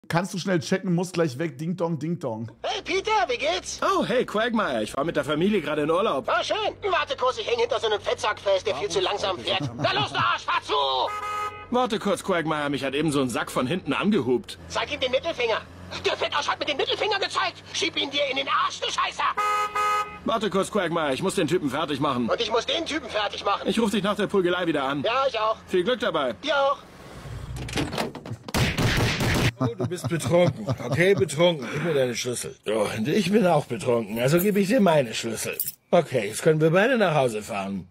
Kannst du schnell checken, muss gleich weg, Ding Dong, Ding Dong. Hey Peter, wie geht's? Oh, hey Quagmire, ich war mit der Familie gerade in Urlaub. Ah, schön. Warte kurz, ich hänge hinter so einem Fettsack fest, der viel zu langsam fährt. Na los, du Arsch, fahr zu! Warte kurz, Quagmire, mich hat eben so ein Sack von hinten angehupt. Zeig ihm den Mittelfinger. Der Fettarsch hat mir den Mittelfinger gezeigt. Schieb ihn dir in den Arsch, du Scheißer! Warte kurz, Quagmire, ich muss den Typen fertig machen. Und ich muss den Typen fertig machen. Ich rufe dich nach der Prügelei wieder an. Ja, ich auch. Viel Glück dabei. Dir auch. Oh, du bist betrunken. Okay, betrunken. Gib mir deine Schlüssel. Oh, und ich bin auch betrunken, also gebe ich dir meine Schlüssel. Okay, jetzt können wir beide nach Hause fahren.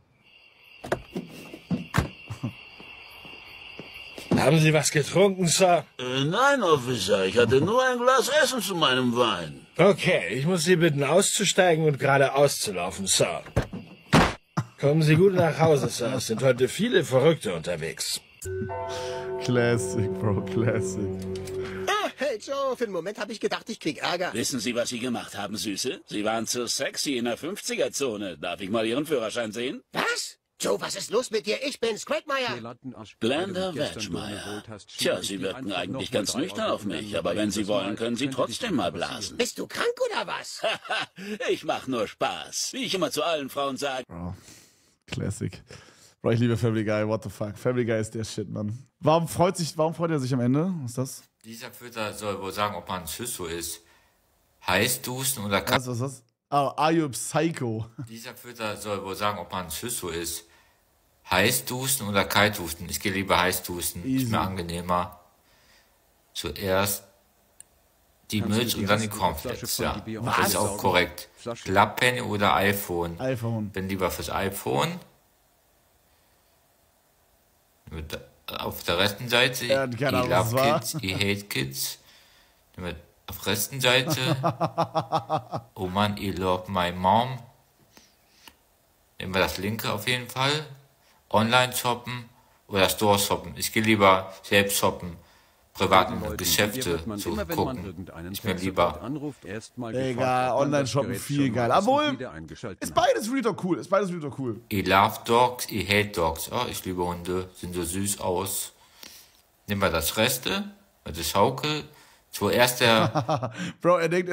Haben Sie was getrunken, Sir? Nein, Officer, ich hatte nur ein Glas Essen zu meinem Wein. Okay, ich muss Sie bitten, auszusteigen und geradeaus zu laufen, Sir. Kommen Sie gut nach Hause, Sir. Es sind heute viele Verrückte unterwegs. Classic, Bro, Classic. Hey Joe, für einen Moment habe ich gedacht, ich krieg Ärger. Wissen Sie, was Sie gemacht haben, Süße? Sie waren zu sexy in der 50er-Zone. Darf ich mal Ihren Führerschein sehen? Was? Joe, was ist los mit dir? Ich bin's, Quagmire. Glenda Wedgmire. Tja, Sie wirken eigentlich ganz nüchtern auf mich, aber wenn Sie wollen, können Sie trotzdem mal blasen. Bist du krank oder was? Ich mach nur Spaß, wie ich immer zu allen Frauen sage. Bro, Classic. Bro, ich liebe Family Guy, what the fuck. Family Guy ist der Shit, Mann. Warum freut er sich am Ende? Was ist das? Dieser Filter soll wohl sagen, ob man Schisso ist. Heiß duschen oder kalt. Was ist das? Oh, are you psycho? Dieser Filter soll wohl sagen, ob man Schisso ist. Heiß duschen oder kalt duschen. Ich gehe lieber heiß duschen. Easy. Ist mir angenehmer. Zuerst die Milch und dann die Cornflakes. Ja, das ist auch korrekt. Klapppenny oder iPhone? iPhone. Bin lieber fürs iPhone. Auf der rechten Seite, Ja, I keine Ahnung, was love das kids, I hate kids. Auf der rechten Seite, oh Mann, I love my mom. Nehmen wir das linke auf jeden Fall. Online shoppen oder Store shoppen. Ich gehe lieber selbst shoppen. Privat in Geschäfte zu gucken. Ich mir lieber. Egal, Online-Shoppen viel geil. Obwohl, ist beides Real Talk cool. Ist beides Real Talk cool. I love dogs, I hate dogs. Oh, ich liebe Hunde, sehen so süß aus. Nehmen wir das Reste, die Schaukel. Zuerst der... Bro, er denkt,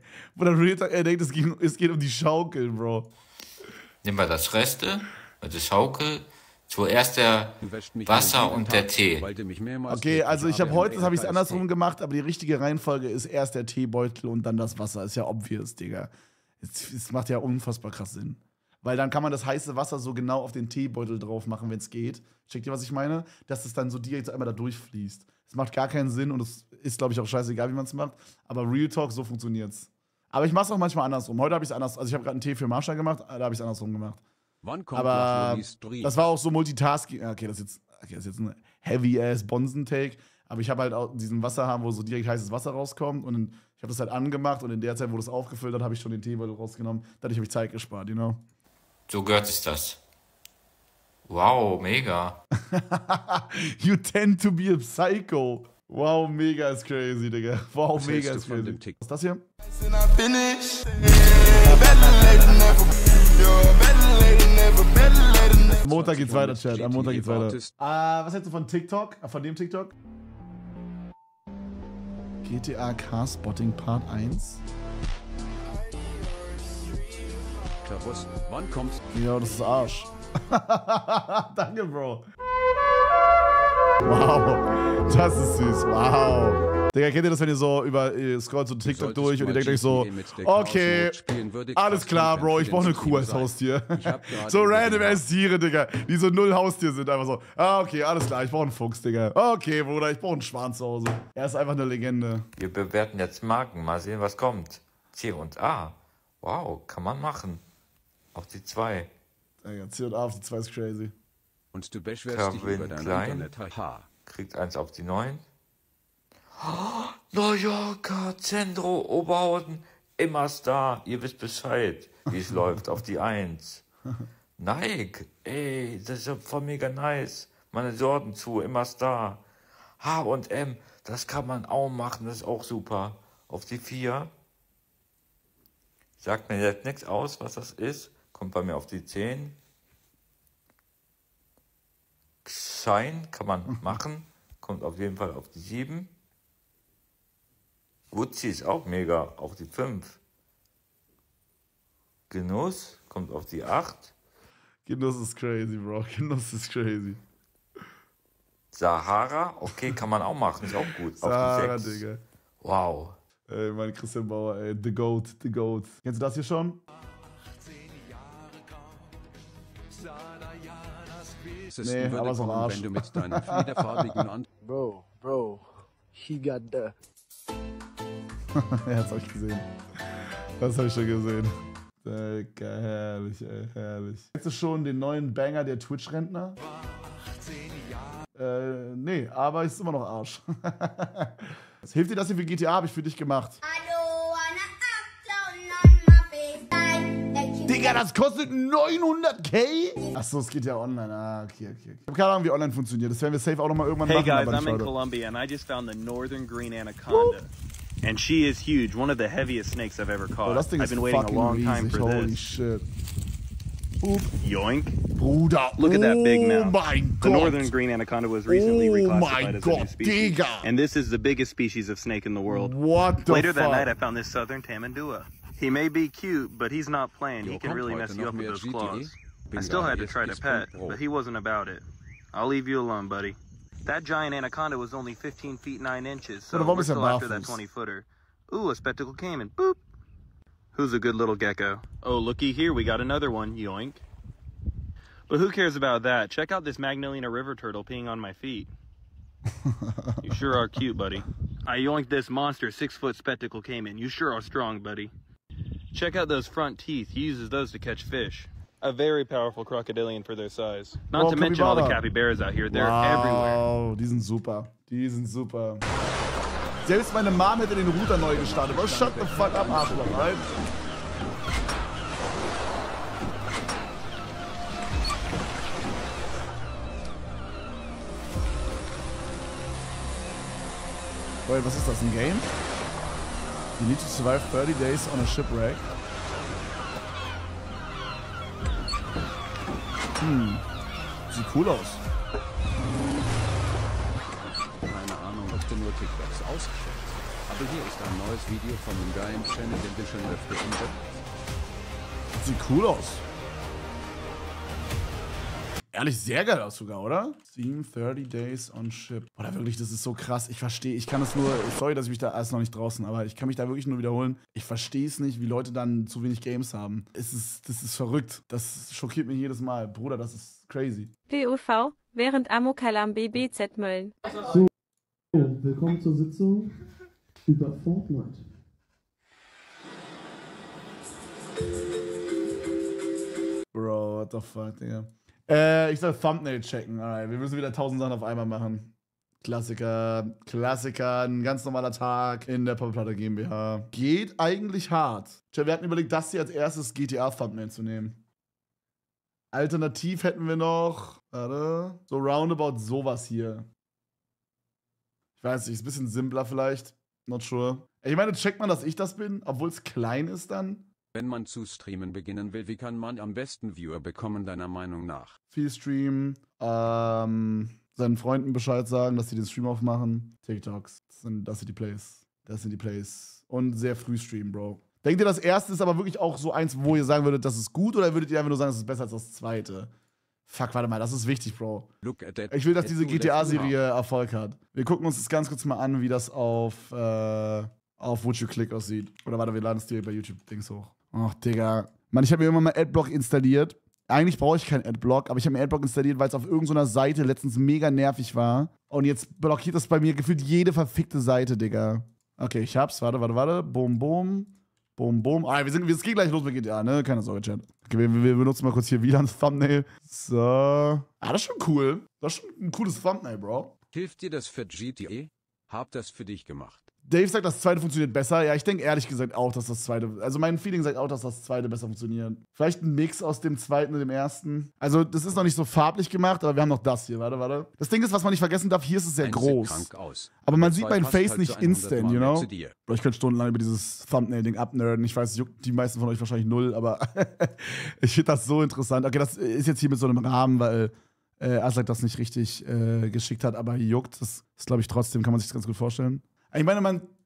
es geht um die Schaukel, Bro. Nehmen wir das Reste, die Schaukel. Zuerst der Wasser und der Tee. Okay, also heute habe ich es andersrum gemacht, aber die richtige Reihenfolge ist erst der Teebeutel und dann das Wasser. Ist ja obvious, Digga. Es macht ja unfassbar krass Sinn. Weil dann kann man das heiße Wasser so genau auf den Teebeutel drauf machen, wenn es geht. Checkt ihr, was ich meine? Dass es dann so direkt einmal da durchfließt. Es macht gar keinen Sinn und es ist, glaube ich, auch scheißegal, wie man es macht. Aber Real Talk, so funktioniert's. Aber ich mache es auch manchmal andersrum. Heute habe ich es anders. Also ich habe gerade einen Tee für Marsha gemacht, da habe ich es andersrum gemacht. Aber das war auch so Multitasking. Okay, das ist jetzt ein heavy-ass Bonsen-Take. Aber ich habe halt auch diesen Wasserhahn, wo so direkt heißes Wasser rauskommt. Und ich habe das halt angemacht. Und in der Zeit, wo das aufgefüllt hat, habe ich schon den Teebeutel rausgenommen. Dadurch habe ich Zeit gespart, you know? So gehört sich das. Wow, mega. You tend to be a psycho. Wow, mega ist crazy, Digga. Wow, mega ist crazy. Was ist das hier? Am Montag geht's weiter, Chat. Am Montag geht's weiter. Was hältst du von TikTok? Von dem TikTok? GTA Car Spotting Part 1. Wann kommt's? Ja, das ist Arsch. Danke, Bro. Wow, das ist süß. Wow. Digga, kennt ihr das, wenn ihr so ihr scrollt so TikTok durch und ihr denkt euch so, okay, alles klar, Bro, ich brauche eine Kuh als Haustier. So random ass Tiere, Digga, die so null Haustier sind. Einfach so, okay, alles klar, ich brauche einen Fuchs, Digga. Okay, Bruder, ich brauche einen Schwan zu Hause. Er ist einfach eine Legende. Wir bewerten jetzt Marken, mal sehen, was kommt. C und A. Wow, kann man machen. Auf die 2. Digga, C und A auf die 2 ist crazy. Und du beschwerst dich über dein Internet. Kriegt 1 auf die 9. Oh, New Yorker, Zentro, Oberhausen, immer Star. Ihr wisst Bescheid, wie es läuft. Auf die 1. Nike, ey, das ist ja voll mega nice. Meine Sorten zu, immer Star. H&M, das kann man auch machen, das ist auch super. Auf die 4. Sagt mir jetzt nichts aus, was das ist. Kommt bei mir auf die 10. Schein kann man machen. Kommt auf jeden Fall auf die 7. Gucci ist auch mega, auf die 5. Genuss kommt auf die 8. Genuss ist crazy, Bro. Genuss ist crazy. Sahara, okay, kann man auch machen, ist auch gut. Sahara, auf die 6. Digga. Wow. Ey, mein Christian Bauer, ey. The Goat, The Goat. Kennst du das hier schon? Nee, aber so Arsch. Wenn du mit deinen fliederfarbigen Bro, he got the... Ja, das hab ich gesehen. Das hab ich schon gesehen. Digga, herrlich, ey, herrlich. Kennst du schon den neuen Banger der Twitch-Rentner? Nee, aber ist immer noch Arsch. Was hilft dir das hier für GTA? Hab ich für dich gemacht. Digga, das kostet 900k? Achso, es geht ja online. Ah, okay. Ich hab keine Ahnung, wie online funktioniert. Das werden wir safe auch nochmal irgendwann machen. Hey guys, I'm in Colombia and I just found the northern green anaconda. And she is huge, one of the heaviest snakes I've ever caught. Oh, das Ding I've ist been waiting a long time for Holy this. Shit. Oop. Yoink. Bruder, Look at that big mouth. Oh mein The Gott. northern green anaconda was recently reclassified as a new species. Digga. And this is the biggest species of snake in the world. What the Later that fuck? night I found this southern tamandua. He may be cute, but he's not playing. He can really mess you up with those claws. I still had to try to pet, but he wasn't about it. I'll leave you alone, buddy. That giant anaconda was only 15 feet 9 inches, so we're still after that 20-footer. Ooh, a spectacled caiman. Boop. Who's a good little gecko? Oh, looky here, we got another one. Yoink. But who cares about that? Check out this Magdalena river turtle peeing on my feet. You sure are cute, buddy. I yoinked this monster 6-foot spectacled caiman. You sure are strong, buddy. Check out those front teeth. He uses those to catch fish. A very powerful crocodilian for their size. Not to mention all the capybaras out here. They're everywhere. Wow, die sind super. Die sind super. Selbst meine Mom hätte den Router neu gestartet. Aber shut the fuck up, Arschloch, right? Wait, was ist das, ein Game? You need to survive 30 days on a shipwreck. Sieht cool aus. Keine Ahnung, ob du nur TikToks ausgestellt. Aber hier ist ein neues Video von dem geilen Channel, den wir schon öfter im Bett. Sieht cool aus. Ehrlich, sehr geil aus sogar, oder? Steam 30 Days on Ship. Oder wirklich, das ist so krass. Ich verstehe, ich kann es nur, sorry, dass ich mich da, ist noch nicht draußen, aber ich kann mich da wirklich nur wiederholen. Ich verstehe es nicht, wie Leute dann zu wenig Games haben. Das ist verrückt. Das schockiert mich jedes Mal. Bruder, das ist crazy. POV, während Amokalam BBZ Mölln. So, willkommen zur Sitzung über Fortnite. Bro, what the fuck, Digga. Ich soll Thumbnail checken. Alright, wir müssen wieder 1000 Sachen auf einmal machen. Klassiker, ein ganz normaler Tag in der Pop-Platte GmbH. Geht eigentlich hart. Tja, wir hatten überlegt, das hier als erstes GTA-Thumbnail zu nehmen. Alternativ hätten wir noch, warte, so roundabout sowas hier. Ich weiß nicht, ist ein bisschen simpler vielleicht. Not sure. Ich meine, checkt man, dass ich das bin, obwohl es klein ist dann? Wenn man zu streamen beginnen will, wie kann man am besten Viewer bekommen, deiner Meinung nach? Viel streamen, seinen Freunden Bescheid sagen, dass sie den Stream aufmachen. TikToks, das sind die Plays. Das sind die Plays. Und sehr früh streamen, Bro. Denkt ihr, das erste ist aber wirklich auch so eins, wo ihr sagen würdet, das ist gut, oder würdet ihr einfach nur sagen, das ist besser als das zweite? Fuck, warte mal, das ist wichtig, Bro. Ich will, dass diese GTA-Serie Erfolg hat. Wir gucken uns das ganz kurz mal an, wie das auf Would You Click aussieht. Oder warte, wir laden es direkt bei YouTube-Dings hoch. Ach, Digga. Mann, ich habe mir irgendwann mal Adblock installiert. Eigentlich brauche ich keinen Adblock, aber ich habe mir Adblock installiert, weil es auf irgendeiner Seite letztens mega nervig war. Und jetzt blockiert das bei mir gefühlt jede verfickte Seite, Digga. Okay, ich hab's. Warte. Boom, boom. Boom, boom. Ah, wir gehen gleich los mit GTA, ne? Keine Sorge, Chat. Okay, wir benutzen mal kurz hier wieder ein Thumbnail. So. Ah, das ist schon cool. Das ist schon ein cooles Thumbnail, Bro. Hilft dir das für GTA? Hab das für dich gemacht. Dave sagt, das zweite funktioniert besser. Ja, ich denke ehrlich gesagt auch, dass das zweite. Also mein Feeling sagt auch, dass das zweite besser funktioniert. Vielleicht ein Mix aus dem zweiten und dem ersten. Also, das ist noch nicht so farblich gemacht, aber wir haben noch das hier. Warte. Das Ding ist, was man nicht vergessen darf, hier ist es sehr groß. Krank aus. Aber man sieht mein Face nicht instant, you know? Bro, ich könnte stundenlang über dieses Thumbnail-Ding abnerden. Ich weiß, es juckt die meisten von euch wahrscheinlich null, aber ich finde das so interessant. Okay, das ist jetzt hier mit so einem Rahmen, weil Aslak das nicht richtig geschickt hat, aber juckt. Das ist, glaube ich, trotzdem, kann man sich das ganz gut vorstellen. Ich meine,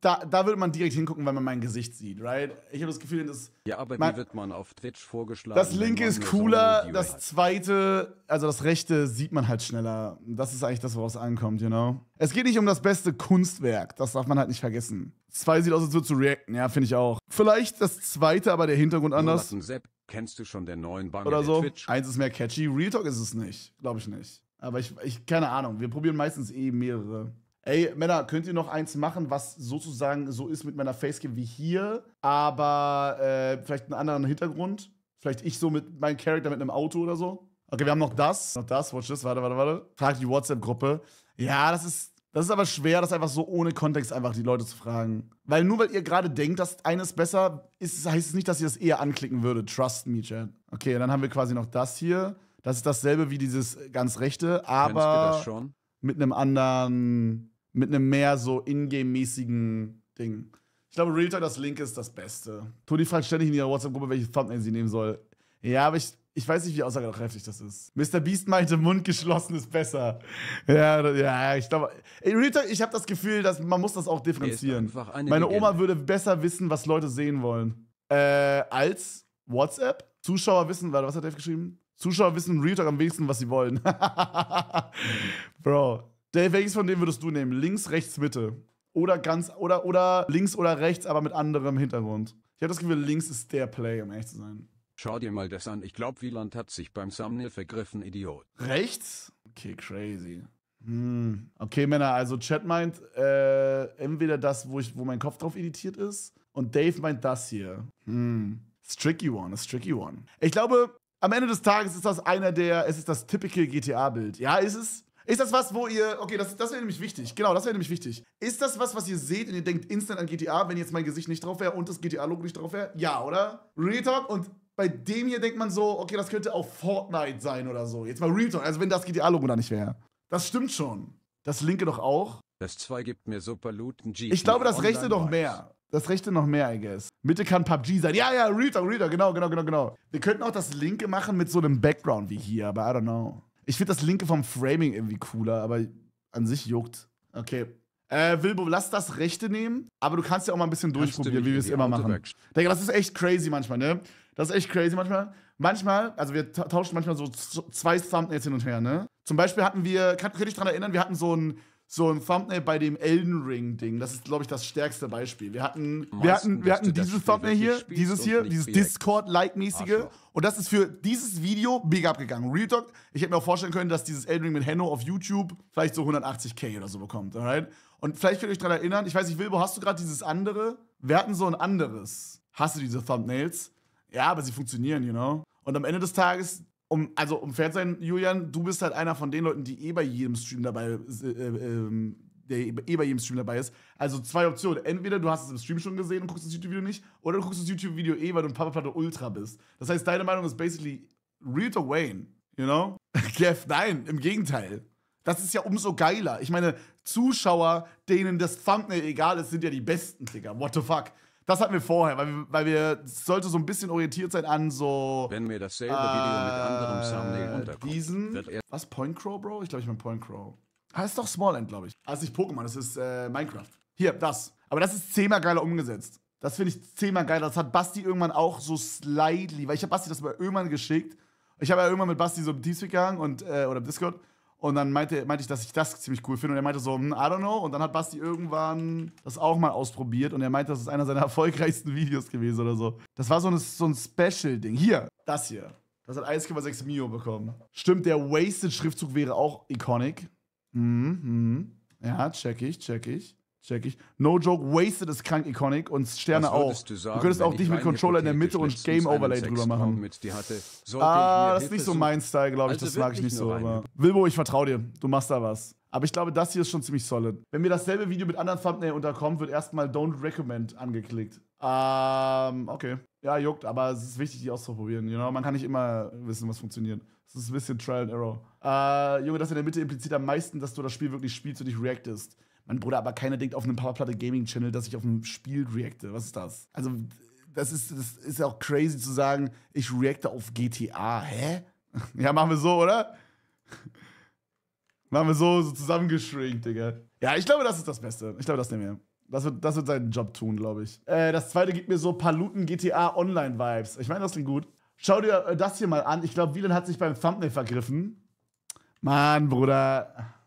da würde man direkt hingucken, wenn man mein Gesicht sieht, right? Ich habe das Gefühl, Ja, aber wie wird man auf Twitch vorgeschlagen? Das linke ist cooler, das zweite, also das rechte sieht man halt schneller. Das ist eigentlich das, woraus es ankommt, you know? Es geht nicht um das beste Kunstwerk, das darf man halt nicht vergessen. Das zweite sieht aus, als würde zu reacten, ja, finde ich auch. Vielleicht das zweite, aber der Hintergrund anders. Sepp, kennst du schon den neuen Banger oder so. Twitch? Eins ist mehr catchy, Real Talk ist es nicht, glaube ich nicht. Aber ich, keine Ahnung, wir probieren meistens mehrere. Ey, Männer, könnt ihr noch eins machen, was sozusagen so ist mit meiner Facecam wie hier, aber vielleicht einen anderen Hintergrund? Vielleicht ich so mit meinem Charakter mit einem Auto oder so? Okay, wir haben noch das, watch this, warte. Frag die WhatsApp-Gruppe. Ja, das ist aber schwer, das einfach so ohne Kontext einfach die Leute zu fragen. Weil nur weil ihr gerade denkt, dass eines besser ist, heißt es nicht, dass ihr das eher anklicken würdet. Trust me, Chat. Okay, dann haben wir quasi noch das hier. Das ist dasselbe wie dieses ganz rechte, aber das schon? mit einem anderen, mit einem mehr so Ingame-mäßigen Ding. Ich glaube, Real Talk, das linke ist das Beste. Toni fragt ständig in ihrer WhatsApp-Gruppe, welches Thumbnail sie nehmen soll. Ja, aber ich weiß nicht, wie aussagekräftig das ist. Mr. Beast meinte, Mund geschlossen ist besser. Ja, ich glaube. Real Talk, ich habe das Gefühl, dass man muss das auch differenzieren. Meine Oma würde besser wissen, was Leute sehen wollen. Als WhatsApp. Zuschauer wissen, was hat Dave geschrieben? Zuschauer wissen Real Talk am wenigsten, was sie wollen. Bro. Dave, welches von denen würdest du nehmen? Links, rechts, Mitte. Oder oder links oder rechts, aber mit anderem Hintergrund. Ich habe das Gefühl, links ist der Play, um ehrlich zu sein. Schau dir mal das an. Ich glaube, Wieland hat sich beim Thumbnail vergriffen, Idiot. Rechts? Okay, crazy. Okay, Männer, also Chat meint entweder das, wo mein Kopf drauf editiert ist, und Dave meint das hier. It's tricky one. Ich glaube, am Ende des Tages ist das es ist das typische GTA-Bild. Ja, ist es? Ist das was, wo ihr, okay, das wäre nämlich wichtig. Genau, das wäre nämlich wichtig. Ist das was ihr seht und ihr denkt instant an GTA, wenn jetzt mein Gesicht nicht drauf wäre und das GTA-Logo nicht drauf wäre? Ja, oder? Real Talk, und bei dem hier denkt man so, okay, das könnte auch Fortnite sein oder so. Jetzt mal Real Talk, also wenn das GTA-Logo da nicht wäre. Das stimmt schon. Das linke doch auch. Das 2 gibt mir super Loot. Ich glaube, das rechte noch mehr. Das rechte noch mehr, I guess. Mitte kann PUBG sein. Ja, Real Talk, genau. Wir könnten auch das linke machen mit so einem Background wie hier, aber I don't know. Ich finde das linke vom Framing irgendwie cooler, aber an sich juckt. Okay. Wilbo, lass das rechte nehmen, aber du kannst ja auch mal ein bisschen durchprobieren, wie wir es immer machen. Digga, das ist echt crazy manchmal, ne? Das ist echt crazy manchmal. Manchmal, also wir tauschen manchmal so zwei Thumbnails hin und her, ne? Zum Beispiel hatten wir, könnt ihr dich daran erinnern, wir hatten so ein Thumbnail bei dem Elden Ring-Ding. Das ist, glaube ich, das stärkste Beispiel. Wir hatten dieses Thumbnail hier, dieses Discord-like-mäßige. Und das ist für dieses Video mega abgegangen. Real Talk, ich hätte mir auch vorstellen können, dass dieses Elden Ring mit Henno auf YouTube vielleicht so 180k oder so bekommt, alright? Und vielleicht könnt ihr euch daran erinnern, ich weiß nicht, Wilbo, hast du gerade dieses andere? Wir hatten so ein anderes. Hast du diese Thumbnails? Ja, aber sie funktionieren, you know? Und am Ende des Tages, um fair zu sein, Julian, du bist halt einer von den Leuten, die bei jedem Stream dabei ist. Also zwei Optionen. Entweder du hast es im Stream schon gesehen und guckst das YouTube-Video nicht, oder du guckst das YouTube-Video weil du ein Papa Platte Ultra bist. Das heißt, deine Meinung ist basically Real to Wayne, you know? Kev, nein, im Gegenteil. Das ist ja umso geiler. Ich meine, Zuschauer, denen das Thumbnail egal ist, sind ja die Besten, Digga. What the fuck? Das hatten wir vorher, weil wir sollte so ein bisschen orientiert sein an so. Wenn mir dasselbe Video mit anderem Thumbnail unterkommt. Was, Point Crow, Bro? Ich glaube, ich meine Point Crow. Heißt doch Small End, glaube ich. Das ist nicht Pokémon, das ist Minecraft. Hier, das. Aber das ist 10-mal geiler umgesetzt. Das finde ich 10-mal geiler. Das hat Basti irgendwann auch so slightly, weil ich habe Basti das mal irgendwann geschickt. Ich habe ja irgendwann mit Basti so im Teamspeak gegangen oder im Discord. Und dann meinte ich, dass ich das ziemlich cool finde. Und er meinte so, I don't know. Und dann hat Basti irgendwann das auch mal ausprobiert. Und er meinte, das ist einer seiner erfolgreichsten Videos gewesen oder so. Das war so ein Special-Ding. Hier, das hier. Das hat 1,6 Mio bekommen. Stimmt, der Wasted-Schriftzug wäre auch iconic. Ja, check ich. No joke, Wasted ist krank iconic und Sterne auch. Du könntest auch dich mit Controller in der Mitte und Game Overlay drüber machen. Das ist nicht so mein Style, glaube ich. Also das mag ich nicht so. Aber Wilbo, ich vertraue dir. Du machst da was. Aber ich glaube, das hier ist schon ziemlich solid. Wenn mir dasselbe Video mit anderen Thumbnail unterkommt, wird erstmal Don't Recommend angeklickt. Okay. Ja, juckt, aber es ist wichtig, die auszuprobieren. You know? Man kann nicht immer wissen, was funktioniert. Es ist ein bisschen Trial and Error. Junge, das in der Mitte impliziert am meisten, dass du das Spiel wirklich spielst und nicht reactest. Mein Bruder, aber keiner denkt auf einem Powerplatte Gaming Channel, dass ich auf ein Spiel reacte. Was ist das? Also, das ist ja auch crazy zu sagen, ich reacte auf GTA. Hä? Ja, machen wir so, oder? Machen wir so zusammengeschrinkt, Digga. Ja, ich glaube, das ist das Beste. Ich glaube, das nehmen wir. Das wird seinen Job tun, glaube ich. Das zweite gibt mir so Paluten GTA Online-Vibes. Ich meine, das klingt gut. Schau dir das hier mal an. Ich glaube, Wieland hat sich beim Thumbnail vergriffen. Mann, Bruder.